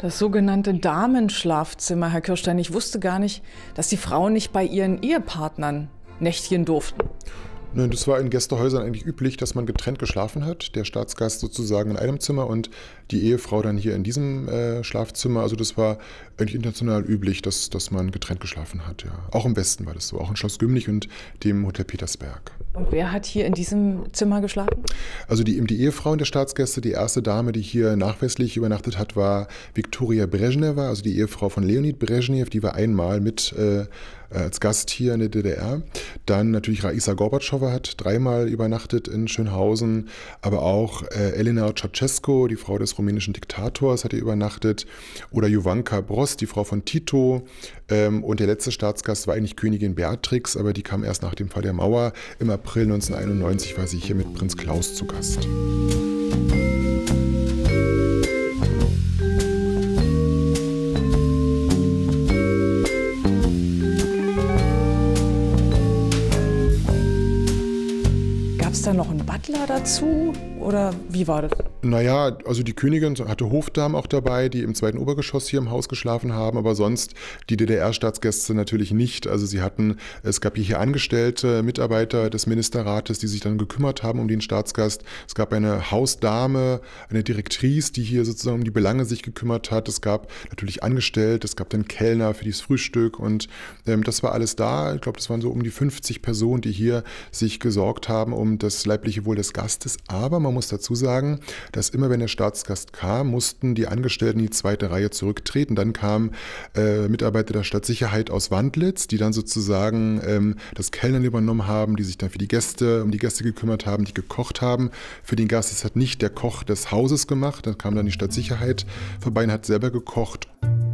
Das sogenannte Damenschlafzimmer, Herr Kirstein. Ich wusste gar nicht, dass die Frauen nicht bei ihren Ehepartnern nächtigen durften. Nein, das war in Gästehäusern eigentlich üblich, dass man getrennt geschlafen hat. Der Staatsgast sozusagen in einem Zimmer und die Ehefrau dann hier in diesem Schlafzimmer. Also das war eigentlich international üblich, dass man getrennt geschlafen hat. Ja. Auch im Westen war das so, auch in Schloss Gümlich und dem Hotel Petersberg. Und wer hat hier in diesem Zimmer geschlafen? Also die Ehefrauen der Staatsgäste, die erste Dame, die hier nachweislich übernachtet hat, war Viktoria Brezhneva, also die Ehefrau von Leonid Brezhnev. Die war einmal mit als Gast hier in der DDR. Dann natürlich Raisa Gorbatschowa hat dreimal übernachtet in Schönhausen, aber auch Elena Ceausescu, die Frau des rumänischen Diktators, hat hier übernachtet. Oder Jovanka Broz, die Frau von Tito. Und der letzte Staatsgast war eigentlich Königin Beatrix, aber die kam erst nach dem Fall der Mauer. Im April 1991 war sie hier mit Prinz Klaus zu Gast. Gab es da noch einen Butler dazu oder wie war das? Naja, also die Königin hatte Hofdamen auch dabei, die im zweiten Obergeschoss hier im Haus geschlafen haben, aber sonst die DDR-Staatsgäste natürlich nicht. Also es gab hier Angestellte, Mitarbeiter des Ministerrates, die sich dann gekümmert haben um den Staatsgast. Es gab eine Hausdame, eine Direktrice, die hier sozusagen um die Belange sich gekümmert hat. Es gab natürlich Angestellte, es gab dann Kellner für das Frühstück und das war alles da. Ich glaube, das waren so um die 50 Personen, die hier sich gesorgt haben um das leibliche Wohl des Gastes. Aber man muss dazu sagen, dass immer wenn der Staatsgast kam, mussten die Angestellten in die zweite Reihe zurücktreten. Dann kamen Mitarbeiter der Stadtsicherheit aus Wandlitz, die dann sozusagen das Kellnern übernommen haben, die sich dann um die Gäste gekümmert haben, die gekocht haben. Für den Gast, das hat nicht der Koch des Hauses gemacht, dann kam dann die Stadtsicherheit vorbei und hat selber gekocht.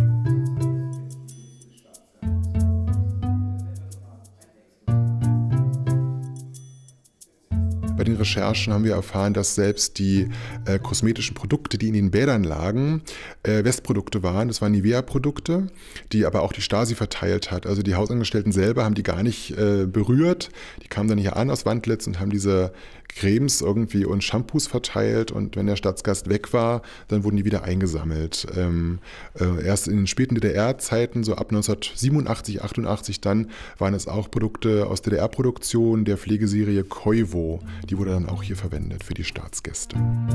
Bei den Recherchen haben wir erfahren, dass selbst die kosmetischen Produkte, die in den Bädern lagen, Westprodukte waren. Das waren Nivea-Produkte, die aber auch die Stasi verteilt hat. Also die Hausangestellten selber haben die gar nicht berührt. Die kamen dann hier an aus Wandlitz und haben diese Cremes irgendwie und Shampoos verteilt. Und wenn der Staatsgast weg war, dann wurden die wieder eingesammelt. Erst in den späten DDR-Zeiten, so ab 1987, 88, dann waren es auch Produkte aus DDR-Produktion der Pflegeserie Koivo. Die wurde dann auch hier verwendet für die Staatsgäste.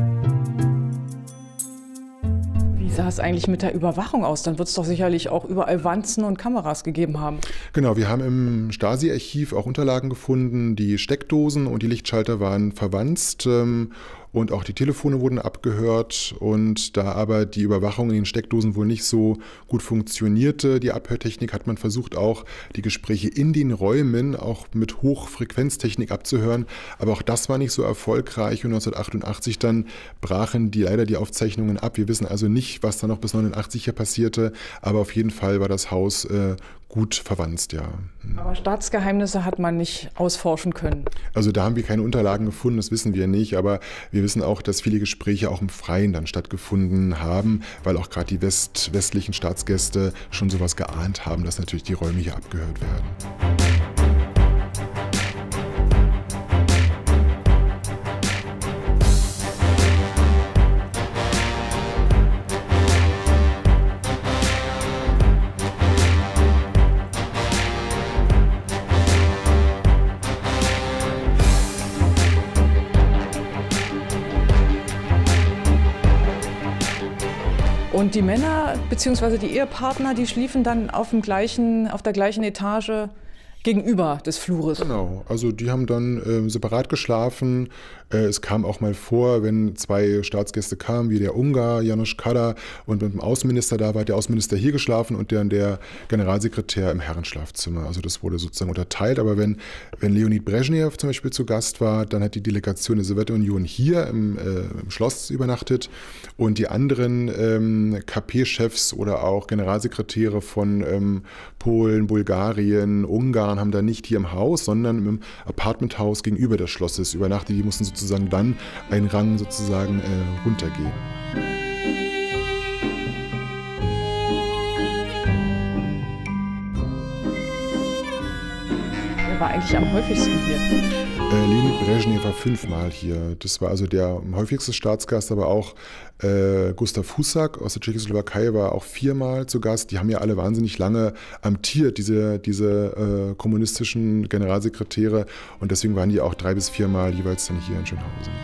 Wie sah es eigentlich mit der Überwachung aus? Dann wird es doch sicherlich auch überall Wanzen und Kameras gegeben haben. Genau, wir haben im Stasi-Archiv auch Unterlagen gefunden. Die Steckdosen und die Lichtschalter waren verwanzt. Und auch die Telefone wurden abgehört und da aber die Überwachung in den Steckdosen wohl nicht so gut funktionierte, die Abhörtechnik, hat man versucht auch die Gespräche in den Räumen auch mit Hochfrequenztechnik abzuhören, aber auch das war nicht so erfolgreich und 1988 dann brachen leider die Aufzeichnungen ab. Wir wissen also nicht, was da noch bis 1989 hier passierte, aber auf jeden Fall war das Haus gut verwanzt, ja. Aber Staatsgeheimnisse hat man nicht ausforschen können? Also da haben wir keine Unterlagen gefunden, das wissen wir nicht, aber wir wissen auch, dass viele Gespräche auch im Freien dann stattgefunden haben, weil auch gerade die westlichen Staatsgäste schon sowas geahnt haben, dass natürlich die Räume hier abgehört werden. Und die Männer bzw. die Ehepartner, die schliefen dann auf der gleichen Etage gegenüber des Flures. Genau, also die haben dann separat geschlafen. Es kam auch mal vor, wenn zwei Staatsgäste kamen, wie der Ungar, János Kádár, und mit dem Außenminister da war, hat der Außenminister hier geschlafen und dann der Generalsekretär im Herrenschlafzimmer. Also das wurde sozusagen unterteilt. Aber wenn Leonid Brezhnev zum Beispiel zu Gast war, dann hat die Delegation der Sowjetunion hier im Schloss übernachtet und die anderen KP-Chefs oder auch Generalsekretäre von Polen, Bulgarien, Ungarn haben dann nicht hier im Haus, sondern im Apartmenthaus gegenüber des Schlosses übernachtet. Die mussten sozusagen dann einen Rang sozusagen runtergehen. Wer war eigentlich am häufigsten hier? Leonid Brezhnev war 5-mal hier. Das war also der häufigste Staatsgast, aber auch Gustav Husak aus der Tschechoslowakei war auch 4-mal zu Gast. Die haben ja alle wahnsinnig lange amtiert, diese kommunistischen Generalsekretäre. Und deswegen waren die auch 3- bis 4-mal jeweils dann hier in Schönhausen.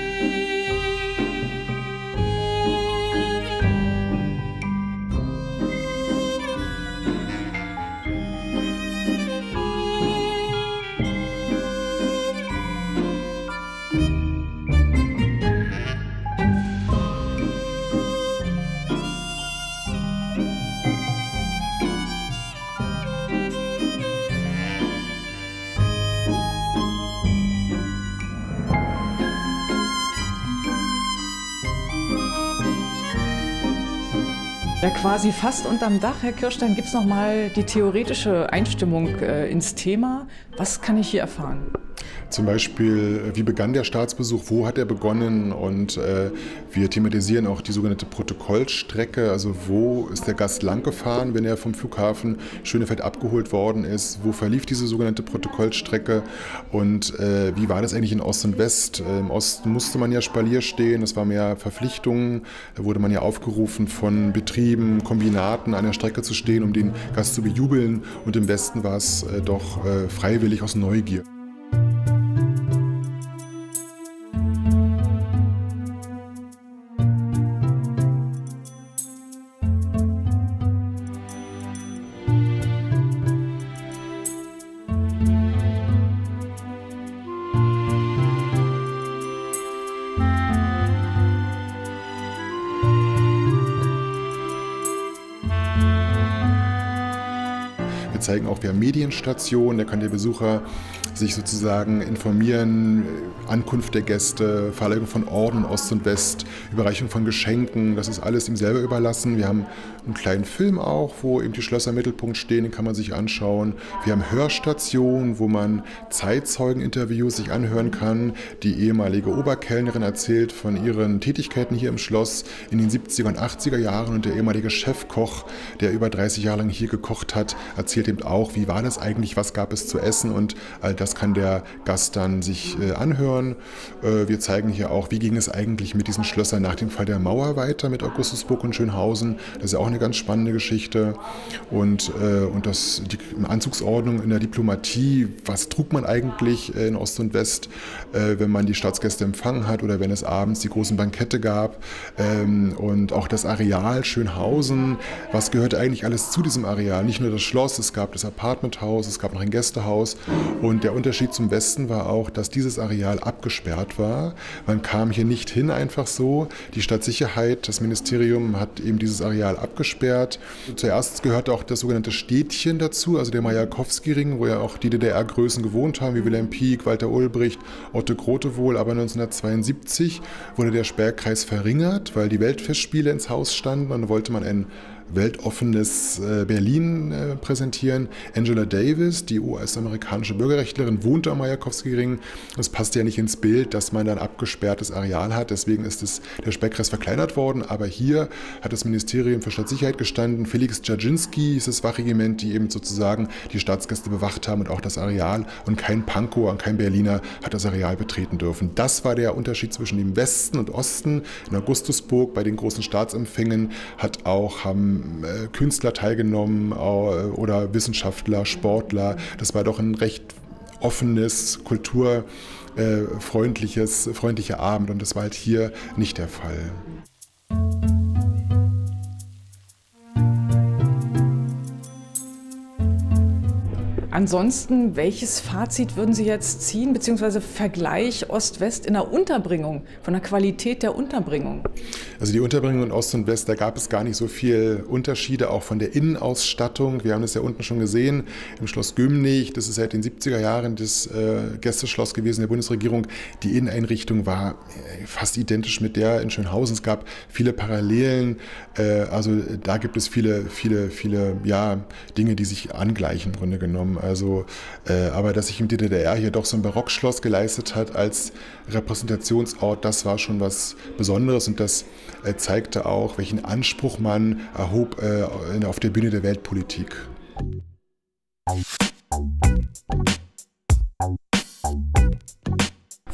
Ja, quasi fast unterm Dach, Herr Kirstein, gibt es noch mal die theoretische Einstimmung ins Thema. Was kann ich hier erfahren? Zum Beispiel, wie begann der Staatsbesuch, wo hat er begonnen, und wir thematisieren auch die sogenannte Protokollstrecke, also wo ist der Gast lang gefahren, wenn er vom Flughafen Schönefeld abgeholt worden ist, wo verlief diese sogenannte Protokollstrecke und wie war das eigentlich in Ost und West. Im Osten musste man ja Spalier stehen, es war mehr Verpflichtungen, da wurde man ja aufgerufen von Betrieben, Kombinaten an der Strecke zu stehen, um den Gast zu bejubeln, und im Westen war es doch freiwillig aus Neugier. Wir zeigen auch, wir haben Medienstationen, da kann der Besucher sich sozusagen informieren, Ankunft der Gäste, Verleihung von Orden Ost und West, Überreichung von Geschenken, das ist alles ihm selber überlassen. Wir haben einen kleinen Film auch, wo eben die Schlösser im Mittelpunkt stehen, den kann man sich anschauen. Wir haben Hörstationen, wo man Zeitzeugeninterviews sich anhören kann. Die ehemalige Oberkellnerin erzählt von ihren Tätigkeiten hier im Schloss in den 70er und 80er Jahren, und der ehemalige Chefkoch, der über 30 Jahre lang hier gekocht hat, erzählt eben auch, wie war das eigentlich, was gab es zu essen, und all das kann der Gast dann sich anhören. Wir zeigen hier auch, wie ging es eigentlich mit diesen Schlössern nach dem Fall der Mauer weiter mit Augustusburg und Schönhausen. Das ist ja auch eine ganz spannende Geschichte. Und die Anzugsordnung in der Diplomatie, was trug man eigentlich in Ost und West, wenn man die Staatsgäste empfangen hat oder wenn es abends die großen Bankette gab. Und auch das Areal Schönhausen, was gehört eigentlich alles zu diesem Areal? Nicht nur das Schloss, es gab das Apartmenthaus, es gab noch ein Gästehaus, und der Unterschied zum Westen war auch, dass dieses Areal abgesperrt war. Man kam hier nicht hin einfach so. Die Stadtsicherheit, das Ministerium hat eben dieses Areal abgesperrt. Zuerst gehörte auch das sogenannte Städtchen dazu, also der Majakowski-Ring, wo ja auch die DDR-Größen gewohnt haben, wie Wilhelm Pieck, Walter Ulbricht, Otto Grotewohl. Aber 1972 wurde der Sperrkreis verringert, weil die Weltfestspiele ins Haus standen, und da wollte man ein weltoffenes Berlin präsentieren. Angela Davis, die US-amerikanische Bürgerrechtlerin, wohnte am Majakowski-Ring. Es passte ja nicht ins Bild, dass man ein abgesperrtes Areal hat. Deswegen ist der Sperrkreis verkleinert worden. Aber hier hat das Ministerium für Stadtsicherheit gestanden. Felix Dzerzhinsky ist das Wachregiment, die eben sozusagen die Staatsgäste bewacht haben und auch das Areal. Und kein Pankow und kein Berliner hat das Areal betreten dürfen. Das war der Unterschied zwischen dem Westen und Osten. In Augustusburg bei den großen Staatsempfängen haben Künstler teilgenommen oder Wissenschaftler, Sportler. Das war doch ein recht offenes, kulturfreundlicher Abend, und das war halt hier nicht der Fall. Ansonsten, welches Fazit würden Sie jetzt ziehen, beziehungsweise Vergleich Ost-West in der Unterbringung, von der Qualität der Unterbringung? Also die Unterbringung in Ost und West, da gab es gar nicht so viele Unterschiede, auch von der Innenausstattung. Wir haben das ja unten schon gesehen, im Schloss Gömnich, das ist seit den 70er Jahren das Gästeschloss gewesen der Bundesregierung. Die Inneneinrichtung war fast identisch mit der in Schönhausen. Es gab viele Parallelen, also da gibt es viele Dinge, die sich angleichen im Grunde genommen. Aber dass sich im DDR hier doch so ein Barockschloss geleistet hat als Repräsentationsort, das war schon was Besonderes, und das zeigte auch, welchen Anspruch man erhob auf der Bühne der Weltpolitik.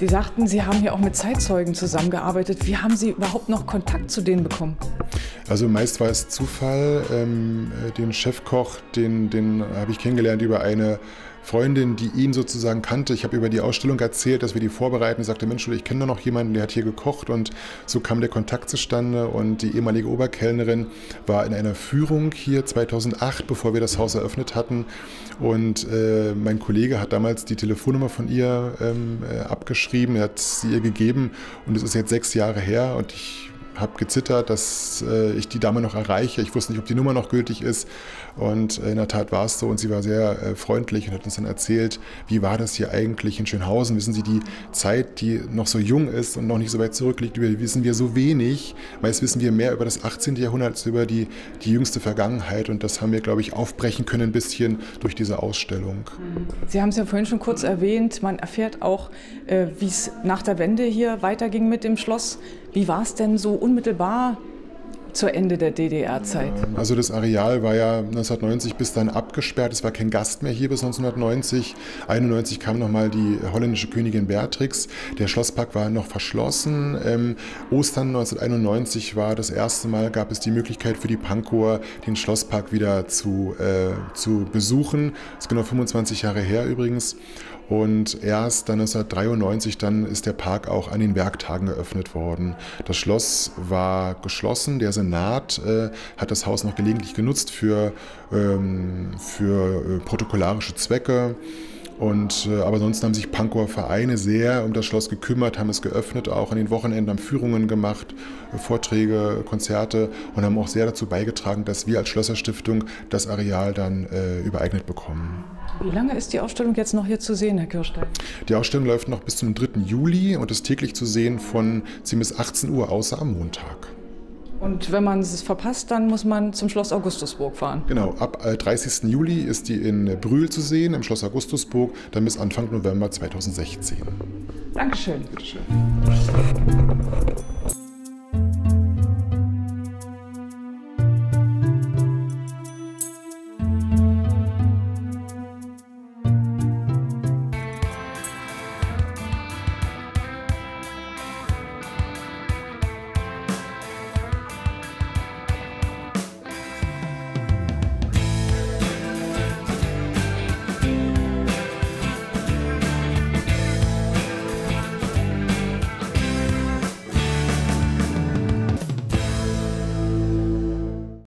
Sie sagten, Sie haben hier auch mit Zeitzeugen zusammengearbeitet. Wie haben Sie überhaupt noch Kontakt zu denen bekommen? Also meist war es Zufall. Den Chefkoch, den habe ich kennengelernt über eine Freundin, die ihn sozusagen kannte. Ich habe über die Ausstellung erzählt, dass wir die vorbereiten. Ich sagte, Mensch, ich kenne da noch jemanden, der hat hier gekocht, und so kam der Kontakt zustande. Und die ehemalige Oberkellnerin war in einer Führung hier 2008, bevor wir das Haus eröffnet hatten. Und mein Kollege hat damals die Telefonnummer von ihr abgeschrieben, er hat sie ihr gegeben, und es ist jetzt 6 Jahre her, und ich habe gezittert, dass ich die Dame noch erreiche. Ich wusste nicht, ob die Nummer noch gültig ist, und in der Tat war es so, und sie war sehr freundlich und hat uns dann erzählt, wie war das hier eigentlich in Schönhausen. Wissen Sie, die Zeit, die noch so jung ist und noch nicht so weit zurückliegt, wissen wir so wenig. Meist wissen wir mehr über das 18. Jahrhundert als über die jüngste Vergangenheit, und das haben wir, glaube ich, aufbrechen können ein bisschen durch diese Ausstellung. Sie haben es ja vorhin schon kurz erwähnt, man erfährt auch, wie es nach der Wende hier weiterging mit dem Schloss. Wie war es denn so unmittelbar zur Ende der DDR-Zeit? Also das Areal war ja 1990 bis dann abgesperrt. Es war kein Gast mehr hier bis 1990. 1991 kam nochmal die holländische Königin Beatrix. Der Schlosspark war noch verschlossen. Ostern 1991 war das erste Mal, gab es die Möglichkeit für die Pankower, den Schlosspark wieder zu besuchen. Das ist genau 25 Jahre her übrigens. Und erst dann 1993 dann ist der Park auch an den Werktagen geöffnet worden. Das Schloss war geschlossen. Der Senat hat das Haus noch gelegentlich genutzt für protokollarische Zwecke. Aber sonst haben sich Pankower Vereine sehr um das Schloss gekümmert, haben es geöffnet, auch an den Wochenenden haben Führungen gemacht, Vorträge, Konzerte, und haben auch sehr dazu beigetragen, dass wir als Schlösserstiftung das Areal dann übereignet bekommen. Wie lange ist die Ausstellung jetzt noch hier zu sehen, Herr Kirstein? Die Ausstellung läuft noch bis zum 3. Juli und ist täglich zu sehen von 10 bis 18 Uhr, außer am Montag. Und wenn man es verpasst, dann muss man zum Schloss Augustusburg fahren? Genau, ab 30. Juli ist die in Brühl zu sehen, im Schloss Augustusburg, dann bis Anfang November 2016. Dankeschön. Bitteschön.